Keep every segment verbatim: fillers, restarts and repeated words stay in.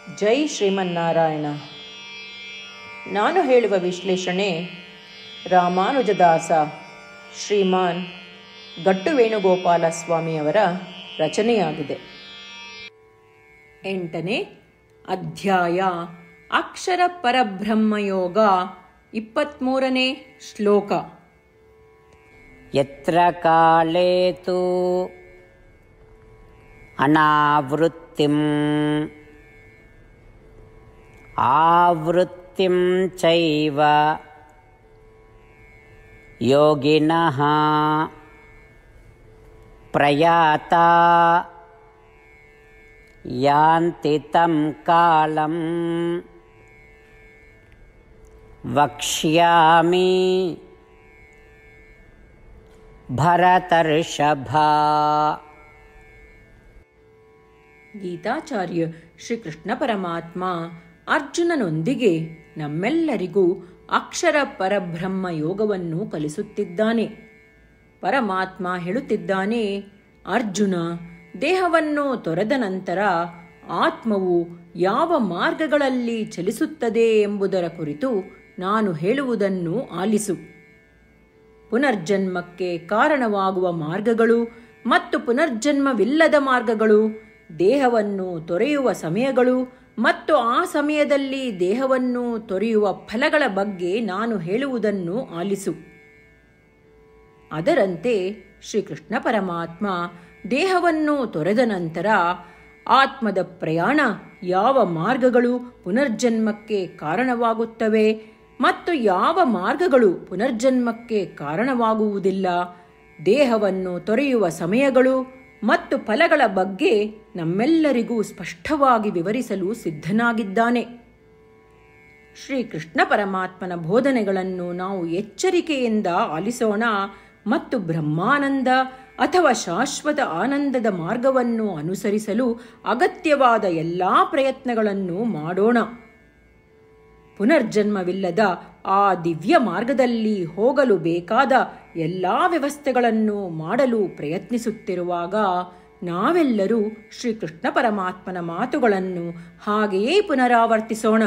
ಜೈ ಶ್ರೀಮನ್ನಾರಾಯಣ. ನಾನು ಹೇಳುವ ವಿಶ್ಲೇಷಣೆ ರಾಮಾನುಜದಾಸ ಶ್ರೀಮಾನ್ ಗಟ್ಟು ವೇಣುಗೋಪಾಲ ಸ್ವಾಮಿಯವರ ರಚನೆಯಾಗಿದೆ. ಎಂಟನೇ ಅಧ್ಯಾಯ ಅಕ್ಷರ ಪರಬ್ರಹ್ಮಯೋಗ, ಇಪ್ಪತ್ತ್ಮೂರನೇ ಶ್ಲೋಕ. ಯತ್ರ ಕಾಲೇ ತು ಅನಾವೃತ್ತಿಂ ಆವೃತ್ತಿಂ ಚೈವ ಯೋಗಿನಃ ಪ್ರಯಾತಾ ಯಾಂತಿ ತಂ ಕಾಲಂ ವಕ್ಷ್ಯಾಮಿ ಭರತರ್ಷಭ. ಗೀತಾಚಾರ್ಯ ಶ್ರೀಕೃಷ್ಣ ಪರಮಾತ್ಮ ಅರ್ಜುನನೊಂದಿಗೆ ನಮ್ಮೆಲ್ಲರಿಗೂ ಅಕ್ಷರ ಪರಬ್ರಹ್ಮ ಯೋಗವನ್ನು ಕಲಿಸುತ್ತಿದ್ದಾನೆ. ಪರಮಾತ್ಮ ಹೇಳುತ್ತಿದ್ದಾನೆ, ಅರ್ಜುನ, ದೇಹವನ್ನು ತೊರೆದ ನಂತರ ಆತ್ಮವು ಯಾವ ಮಾರ್ಗಗಳಲ್ಲಿ ಚಲಿಸುತ್ತದೆ ಎಂಬುದರ ಕುರಿತು ನಾನು ಹೇಳುವುದನ್ನು ಆಲಿಸು. ಪುನರ್ಜನ್ಮಕ್ಕೆ ಕಾರಣವಾಗುವ ಮಾರ್ಗಗಳು ಮತ್ತು ಪುನರ್ಜನ್ಮವಿಲ್ಲದ ಮಾರ್ಗಗಳು, ದೇಹವನ್ನು ತೊರೆಯುವ ಸಮಯಗಳು ಮತ್ತು ಆ ಸಮಯದಲ್ಲಿ ದೇಹವನ್ನು ತೊರೆಯುವ ಫಲಗಳ ಬಗ್ಗೆ ನಾನು ಹೇಳುವುದನ್ನು ಆಲಿಸು. ಅದರಂತೆ ಶ್ರೀಕೃಷ್ಣ ಪರಮಾತ್ಮ ದೇಹವನ್ನು ತೊರೆದ ನಂತರ ಆತ್ಮದ ಪ್ರಯಾಣ, ಯಾವ ಮಾರ್ಗಗಳು ಪುನರ್ಜನ್ಮಕ್ಕೆ ಕಾರಣವಾಗುತ್ತವೆ ಮತ್ತು ಯಾವ ಮಾರ್ಗಗಳು ಪುನರ್ಜನ್ಮಕ್ಕೆ ಕಾರಣವಾಗುವುದಿಲ್ಲ, ದೇಹವನ್ನು ತೊರೆಯುವ ಸಮಯಗಳು ಮತ್ತು ಫಲಗಳ ಬಗ್ಗೆ ನಮ್ಮೆಲ್ಲರಿಗೂ ಸ್ಪಷ್ಟವಾಗಿ ವಿವರಿಸಲು ಸಿದ್ಧನಾಗಿದ್ದಾನೆ. ಶ್ರೀಕೃಷ್ಣ ಪರಮಾತ್ಮನ ಬೋಧನೆಗಳನ್ನು ನಾವು ಎಚ್ಚರಿಕೆಯಿಂದ ಆಲಿಸೋಣ ಮತ್ತು ಬ್ರಹ್ಮಾನಂದ ಅಥವಾ ಶಾಶ್ವತ ಆನಂದದ ಮಾರ್ಗವನ್ನು ಅನುಸರಿಸಲು ಅಗತ್ಯವಾದ ಎಲ್ಲ ಪ್ರಯತ್ನಗಳನ್ನು ಮಾಡೋಣ. ಪುನರ್ಜನ್ಮವಿಲ್ಲದ ಆ ದಿವ್ಯ ಮಾರ್ಗದಲ್ಲಿ ಹೋಗಲು ಬೇಕಾದ ಎಲ್ಲ ವ್ಯವಸ್ಥೆಗಳನ್ನು ಮಾಡಲು ಪ್ರಯತ್ನಿಸುತ್ತಿರುವಾಗ ನಾವೆಲ್ಲರೂ ಶ್ರೀಕೃಷ್ಣ ಪರಮಾತ್ಮನ ಮಾತುಗಳನ್ನು ಹಾಗೆಯೇ ಪುನರಾವರ್ತಿಸೋಣ.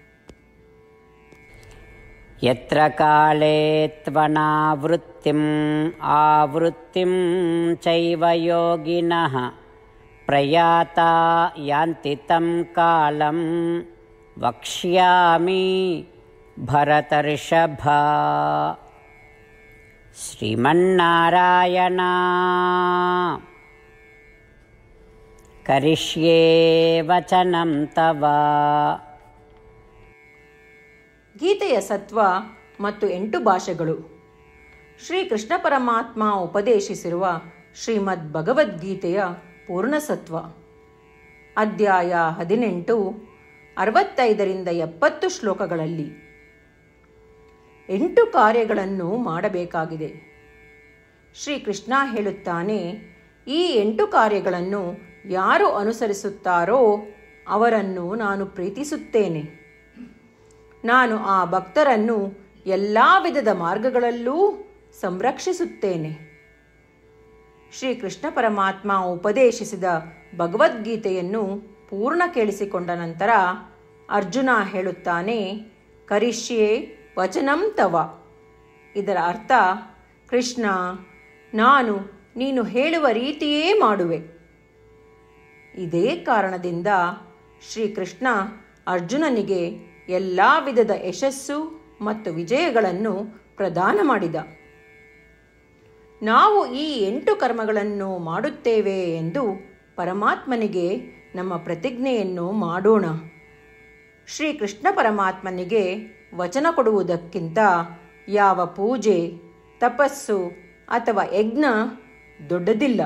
ಯತ್ರ ಕಾಲೇ ತ್ವನಾವೃತ್ತಿಂ ಆವೃತ್ತಿಂ ಚೈವ ಯೋಗಿನಃ ಪ್ರಯಾತಾ ಯಾಂತಿ ತಂ ಕಾಲಂ ವಕ್ಷ್ಯಾಮಿ ಭರತರ್ಷಭ. ಶ್ರೀಮನ್ನಾರಾಯಣ ಕರಿಷ್ಯೇ ವಚನಂ ತವ. ಗೀತೆಯ ಸತ್ವ ಮತ್ತು ಎಂಟು ಭಾಷೆಗಳು. ಶ್ರೀಕೃಷ್ಣ ಪರಮಾತ್ಮ ಉಪದೇಶಿಸಿರುವ ಶ್ರೀಮದ್ ಭಗವದ್ಗೀತೆಯ ಪೂರ್ಣಸತ್ವ. ಅಧ್ಯಾಯ ಹದಿನೆಂಟು, ಅರವತ್ತೈದರಿಂದ ಎಪ್ಪತ್ತು ಶ್ಲೋಕಗಳಲ್ಲಿ ಎಂಟು ಕಾರ್ಯಗಳನ್ನು ಮಾಡಬೇಕಾಗಿದೆ. ಶ್ರೀಕೃಷ್ಣ ಹೇಳುತ್ತಾನೆ, ಈ ಎಂಟು ಕಾರ್ಯಗಳನ್ನು ಯಾರು ಅನುಸರಿಸುತ್ತಾರೋ ಅವರನ್ನು ನಾನು ಪ್ರೀತಿಸುತ್ತೇನೆ. ನಾನು ಆ ಭಕ್ತರನ್ನು ಎಲ್ಲ ವಿಧದ ಮಾರ್ಗಗಳಲ್ಲೂ ಸಂರಕ್ಷಿಸುತ್ತೇನೆ. ಶ್ರೀಕೃಷ್ಣ ಪರಮಾತ್ಮ ಉಪದೇಶಿಸಿದ ಭಗವದ್ಗೀತೆಯನ್ನು ಪೂರ್ಣ ಕೇಳಿಸಿಕೊಂಡ ನಂತರ ಅರ್ಜುನ ಹೇಳುತ್ತಾನೆ, ಕರಿಷ್ಯೇ ವಚನಂ ತವ. ಇದರ ಅರ್ಥ, ಕೃಷ್ಣ, ನಾನು ನೀನು ಹೇಳುವ ರೀತಿಯೇ ಮಾಡುವೆ. ಇದೇ ಕಾರಣದಿಂದ ಶ್ರೀಕೃಷ್ಣ ಅರ್ಜುನನಿಗೆ ಎಲ್ಲ ವಿಧದ ಯಶಸ್ಸು ಮತ್ತು ವಿಜಯಗಳನ್ನು ಪ್ರದಾನ ಮಾಡಿದ. ನಾವು ಈ ಎಂಟು ಕರ್ಮಗಳನ್ನು ಮಾಡುತ್ತೇವೆ ಎಂದು ಪರಮಾತ್ಮನಿಗೆ ನಮ್ಮ ಪ್ರತಿಜ್ಞೆಯನ್ನು ಮಾಡೋಣ. ಶ್ರೀಕೃಷ್ಣ ಪರಮಾತ್ಮನಿಗೆ ವಚನ ಕೊಡುವುದಕ್ಕಿಂತ ಯಾವ ಪೂಜೆ, ತಪಸ್ಸು ಅಥವಾ ಯಜ್ಞ ದೊಡ್ಡದಿಲ್ಲ.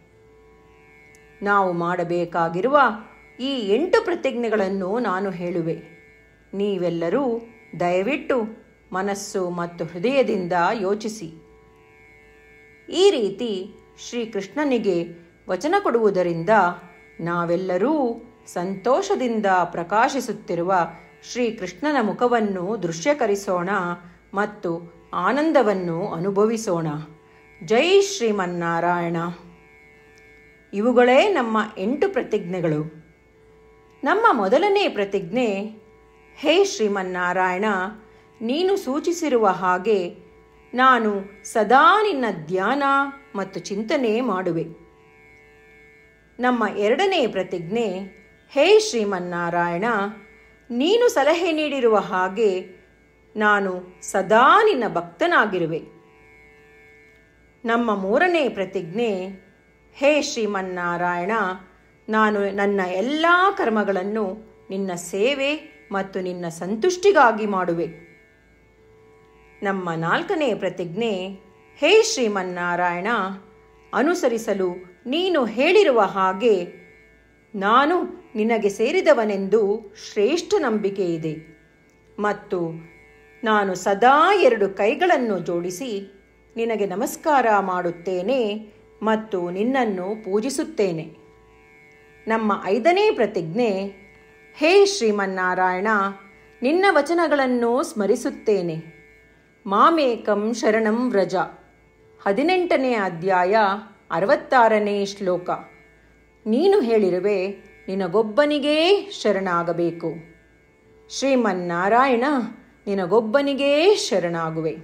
ನಾವು ಮಾಡಬೇಕಾಗಿರುವ ಈ ಎಂಟು ಪ್ರತಿಜ್ಞೆಗಳನ್ನು ನಾನು ಹೇಳುವೆ. ನೀವೆಲ್ಲರೂ ದಯವಿಟ್ಟು ಮನಸ್ಸು ಮತ್ತು ಹೃದಯದಿಂದ ಯೋಚಿಸಿ. ಈ ರೀತಿ ಶ್ರೀಕೃಷ್ಣನಿಗೆ ವಚನ ಕೊಡುವುದರಿಂದ ನಾವೆಲ್ಲರೂ ಸಂತೋಷದಿಂದ ಪ್ರಕಾಶಿಸುತ್ತಿರುವ ಶ್ರೀಕೃಷ್ಣನ ಮುಖವನ್ನು ದೃಶ್ಯಕರಿಸೋಣ ಮತ್ತು ಆನಂದವನ್ನು ಅನುಭವಿಸೋಣ. ಜೈ ಶ್ರೀಮನ್ನಾರಾಯಣ. ಇವುಗಳೇ ನಮ್ಮ ಎಂಟು ಪ್ರತಿಜ್ಞೆಗಳು. ನಮ್ಮ ಮೊದಲನೇ ಪ್ರತಿಜ್ಞೆ, ಹೇ ಶ್ರೀಮನ್ನಾರಾಯಣ, ನೀನು ಸೂಚಿಸಿರುವ ಹಾಗೆ ನಾನು ಸದಾ ನಿನ್ನ ಧ್ಯಾನ ಮತ್ತು ಚಿಂತನೆ ಮಾಡುವೆ. ನಮ್ಮ ಎರಡನೇ ಪ್ರತಿಜ್ಞೆ, ಹೇ ಶ್ರೀಮನ್ನಾರಾಯಣ, ನೀನು ಸಲಹೆ ನೀಡಿರುವ ಹಾಗೆ ನಾನು ಸದಾ ನಿನ್ನ ಭಕ್ತನಾಗಿರುವೆ. ನಮ್ಮ ಮೂರನೇ ಪ್ರತಿಜ್ಞೆ, ಹೇ ಶ್ರೀಮನ್ನಾರಾಯಣ, ನಾನು ನನ್ನ ಎಲ್ಲ ಕರ್ಮಗಳನ್ನು ನಿನ್ನ ಸೇವೆ ಮತ್ತು ನಿನ್ನ ಸಂತುಷ್ಟಿಗಾಗಿ ಮಾಡುವೆ. ನಮ್ಮ ನಾಲ್ಕನೇ ಪ್ರತಿಜ್ಞೆ, ಹೇ ಶ್ರೀಮನ್ನಾರಾಯಣ, ಅನುಸರಿಸಲು ನೀನು ಹೇಳಿರುವ ಹಾಗೆ ನಾನು ನಿನಗೆ ಸೇರಿದವನೆಂದು ಶ್ರೇಷ್ಠ ನಂಬಿಕೆ ಇದೆ ಮತ್ತು ನಾನು ಸದಾ ಎರಡು ಕೈಗಳನ್ನು ಜೋಡಿಸಿ ನಿನಗೆ ನಮಸ್ಕಾರ ಮಾಡುತ್ತೇನೆ ಮತ್ತು ನಿನ್ನನ್ನು ಪೂಜಿಸುತ್ತೇನೆ. ನಮ್ಮ ಐದನೇ ಪ್ರತಿಜ್ಞೆ, ಹೇ ಶ್ರೀಮನ್ನಾರಾಯಣ, ನಿನ್ನ ವಚನಗಳನ್ನು ಸ್ಮರಿಸುತ್ತೇನೆ. ಮಾಮೇಕಂ ಶರಣಂ ವ್ರಜ, ಹದಿನೆಂಟನೇ ಅಧ್ಯಾಯ ಅರವತ್ತಾರನೇ ಶ್ಲೋಕ. ನೀನು ಹೇಳಿರುವೆ, ನಿನಗೊಬ್ಬನಿಗೇ ಶರಣಾಗಬೇಕು. ಶ್ರೀಮನ್ನಾರಾಯಣ, ನಿನಗೊಬ್ಬನಿಗೇ ಶರಣಾಗುವೆ.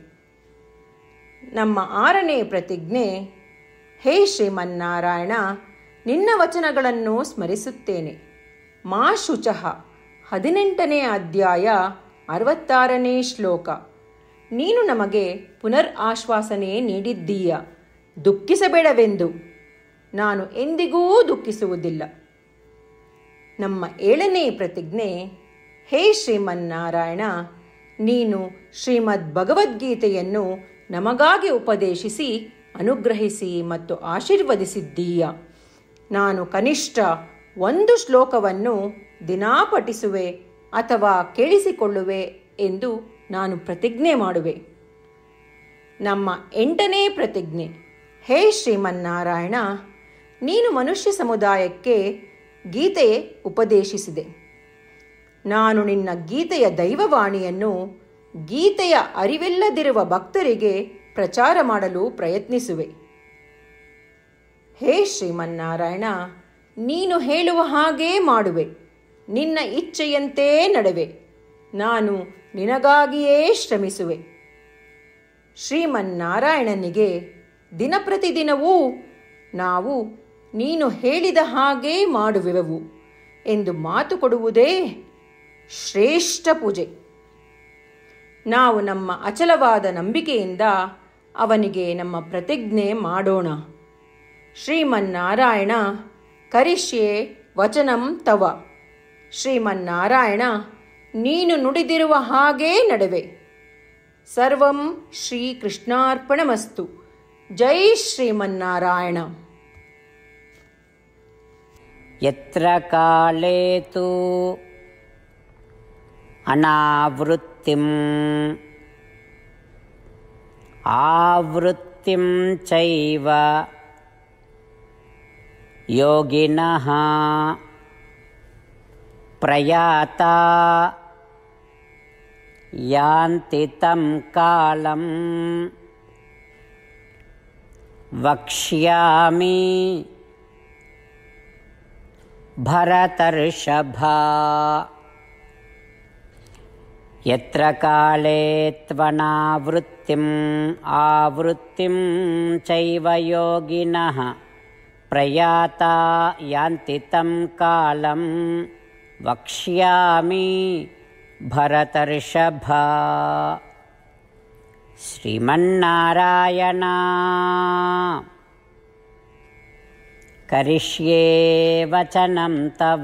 ನಮ್ಮ ಆರನೇ ಪ್ರತಿಜ್ಞೆ, ಹೇ ಶ್ರೀಮನ್ನಾರಾಯಣ, ನಿನ್ನ ವಚನಗಳನ್ನು ಸ್ಮರಿಸುತ್ತೇನೆ. ಮಾ ಶುಚಃ, ಹದಿನೆಂಟನೇ ಅಧ್ಯಾಯ ಅರವತ್ತಾರನೇ ಶ್ಲೋಕ. ನೀನು ನಮಗೆ ಪುನರ್ ಆಶ್ವಾಸನೆ ನೀಡಿದ್ದೀಯ, ದುಃಖಿಸಬೇಡವೆಂದು. ನಾನು ಎಂದಿಗೂ ದುಃಖಿಸುವುದಿಲ್ಲ. ನಮ್ಮ ಏಳನೇ ಪ್ರತಿಜ್ಞೆ, ಹೇ ಶ್ರೀಮನ್ನಾರಾಯಣ, ನೀನು ಶ್ರೀಮದ್ ಭಗವದ್ಗೀತೆಯನ್ನು ನಮಗಾಗಿ ಉಪದೇಶಿಸಿ ಅನುಗ್ರಹಿಸಿ ಮತ್ತು ಆಶೀರ್ವದಿಸಿದ್ದೀಯ. ನಾನು ಕನಿಷ್ಠ ಒಂದು ಶ್ಲೋಕವನ್ನು ದಿನಾ ಪಠಿಸುವೆ ಅಥವಾ ಕೇಳಿಸಿಕೊಳ್ಳುವೆ ಎಂದು ನಾನು ಪ್ರತಿಜ್ಞೆ ಮಾಡುವೆ. ನಮ್ಮ ಎಂಟನೇ ಪ್ರತಿಜ್ಞೆ, ಹೇ ಶ್ರೀಮನ್ನಾರಾಯಣ, ನೀನು ಮನುಷ್ಯ ಸಮುದಾಯಕ್ಕೆ ಗೀತೆ ಉಪದೇಶಿಸಿದೆ. ನಾನು ನಿನ್ನ ಗೀತೆಯ ದೈವವಾಣಿಯನ್ನು ಗೀತೆಯ ಅರಿವಿಲ್ಲದಿರುವ ಭಕ್ತರಿಗೆ ಪ್ರಚಾರ ಮಾಡಲು ಪ್ರಯತ್ನಿಸುವೆ. ಹೇ ಶ್ರೀಮನ್ನಾರಾಯಣ, ನೀನು ಹೇಳುವ ಹಾಗೇ ಮಾಡುವೆ. ನಿನ್ನ ಇಚ್ಛೆಯಂತೆ ನಡೆವೆ. ನಾನು ನಿನಗಾಗಿಯೇ ಶ್ರಮಿಸುವೆ. ಶ್ರೀಮನ್ನಾರಾಯಣನಿಗೆ ದಿನಪ್ರತಿದಿನವೂ ನಾವು ನೀನು ಹೇಳಿದ ಹಾಗೇ ಮಾಡುವೆವು ಎಂದು ಮಾತು ಕೊಡುವುದೇ ಶ್ರೇಷ್ಠ ಪೂಜೆ. ನಾವು ನಮ್ಮ ಅಚಲವಾದ ನಂಬಿಕೆಯಿಂದ ಅವನಿಗೆ ನಮ್ಮ ಪ್ರತಿಜ್ಞೆ ಮಾಡೋಣ. ಶ್ರೀಮನ್ನಾರಾಯಣ, ಕರಿಷ್ಯೆ ವಚನಂ ತವ. ಶ್ರೀಮನ್ನಾರಾಯಣ, ನೀನು ನುಡಿದಿರುವ ಹಾಗೇ ನಡೆವೆ. ಸರ್ವಂ ಶ್ರೀಕೃಷ್ಣಾರ್ಪಣಮಸ್ತು. ಜೈ ಶ್ರೀಮನ್ನಾರಾಯಣ. ಯತ್ರ ಕಾಲೇ ತು ಅನಾವೃತ್ತಿಂ ಆವೃತ್ತಿಂ ಚೈವ ಯೋಗಿನಃ ಪ್ರಯಾತಾ ಯಾಂತಿ ತಂ ಕಾಲಂ ವಕ್ಷ್ಯಾಮಿ ಭರತರ್ಷಭ. ಯತ್ರ ಕಾಲೇ ತ್ವನಾವೃತ್ತಿಂ ಆವೃತ್ತಿಂ ಚೈವ ಯೋಗಿನಃ ಪ್ರಯಾತಾ ಯಾಂತಿ ತಂ ಕಾಲಂ ವಕ್ಷ್ಯಾಮಿ ಭರತರ್ಷಭ. ಶ್ರೀಮನ್ನಾರಾಯಣ, ಕರಿಷ್ಯೇ ವಚನಂ ತವ.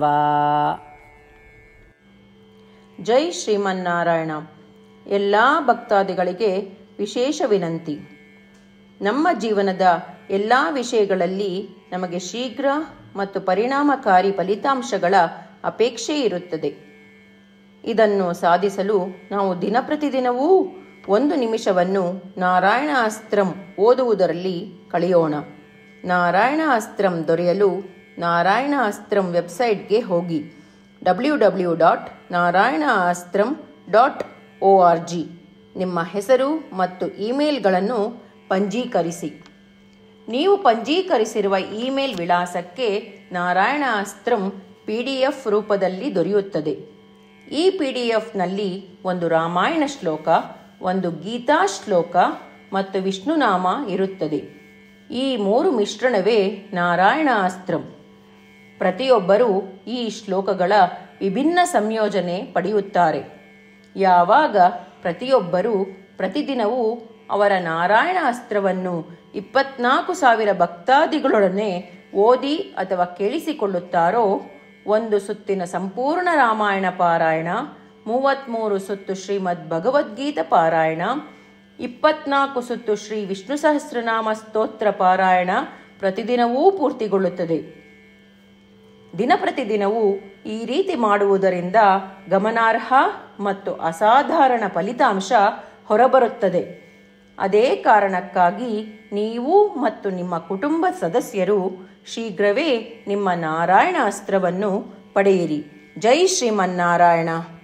ಜೈ ಶ್ರೀಮನ್ನಾರಾಯಣ. ಎಲ್ಲ ಭಕ್ತಾದಿಗಳಿಗೆ ವಿಶೇಷ ವಿನಂತಿ. ನಮ್ಮ ಜೀವನದ ಎಲ್ಲ ವಿಷಯಗಳಲ್ಲಿ ನಮಗೆ ಶೀಘ್ರ ಮತ್ತು ಪರಿಣಾಮಕಾರಿ ಫಲಿತಾಂಶಗಳ ಅಪೇಕ್ಷೆ ಇರುತ್ತದೆ. ಇದನ್ನು ಸಾಧಿಸಲು ನಾವು ದಿನಪ್ರತಿದಿನವೂ ಒಂದು ನಿಮಿಷವನ್ನು ನಾರಾಯಣ ಅಸ್ತ್ರಂ ಓದುವುದರಲ್ಲಿ ಕಳೆಯೋಣ. ನಾರಾಯಣ ಅಸ್ತ್ರಂ ದೊರೆಯಲು ನಾರಾಯಣ ಅಸ್ತ್ರಂ ವೆಬ್ಸೈಟ್ಗೆ ಹೋಗಿ W W dot Narayana Astram dot O R G ನಿಮ್ಮ ಹೆಸರು ಮತ್ತು ಇಮೇಲ್ಗಳನ್ನು ಪಂಜೀಕರಿಸಿ. ನೀವು ಪಂಜೀಕರಿಸಿರುವ ಇಮೇಲ್ ವಿಳಾಸಕ್ಕೆ Narayana Astram P D F ರೂಪದಲ್ಲಿ ದೊರೆಯುತ್ತದೆ. ಈ ಪಿ ಡಿ ಎಫ್ನಲ್ಲಿ ಒಂದು ರಾಮಾಯಣ ಶ್ಲೋಕ, ಒಂದು ಗೀತಾ ಶ್ಲೋಕ ಮತ್ತು ವಿಷ್ಣುನಾಮ ಇರುತ್ತದೆ. ಈ ಮೂರು ಮಿಶ್ರಣವೇ ನಾರಾಯಣ ಅಸ್ತ್ರಂ. ಪ್ರತಿಯೊಬ್ಬರೂ ಈ ಶ್ಲೋಕಗಳ ವಿಭಿನ್ನ ಸಂಯೋಜನೆ ಪಡೆಯುತ್ತಾರೆ. ಯಾವಾಗ ಪ್ರತಿಯೊಬ್ಬರೂ ಪ್ರತಿದಿನವೂ ಅವರ ನಾರಾಯಣ ಅಸ್ತ್ರವನ್ನು ಇಪ್ಪತ್ನಾಲ್ಕು ಸಾವಿರ ಭಕ್ತಾದಿಗಳೊಡನೆ ಓದಿ ಅಥವಾ ಕೇಳಿಸಿಕೊಳ್ಳುತ್ತಾರೋ, ಒಂದು ಸುತ್ತಿನ ಸಂಪೂರ್ಣ ರಾಮಾಯಣ ಪಾರಾಯಣ, ಮೂವತ್ತ್ಮೂರು ಸುತ್ತು ಶ್ರೀಮದ್ ಭಗವದ್ಗೀತಾ ಪಾರಾಯಣ, ಇಪ್ಪತ್ನಾಲ್ಕು ಸುತ್ತು ಶ್ರೀ ವಿಷ್ಣು ಸಹಸ್ರನಾಮ ಸ್ತೋತ್ರ ಪಾರಾಯಣ ಪ್ರತಿದಿನವೂ ಪೂರ್ತಿಗೊಳ್ಳುತ್ತದೆ. ದಿನ ಪ್ರತಿದಿನವೂ ಈ ರೀತಿ ಮಾಡುವುದರಿಂದ ಗಮನಾರ್ಹ ಮತ್ತು ಅಸಾಧಾರಣ ಫಲಿತಾಂಶ ಹೊರಬರುತ್ತದೆ. ಅದೇ ಕಾರಣಕ್ಕಾಗಿ ನೀವು ಮತ್ತು ನಿಮ್ಮ ಕುಟುಂಬ ಸದಸ್ಯರು ಶೀಘ್ರವೇ ನಿಮ್ಮ ನಾರಾಯಣ ಅಸ್ತ್ರವನ್ನು ಪಡೆಯಿರಿ. ಜೈ ಶ್ರೀಮನ್ನಾರಾಯಣ.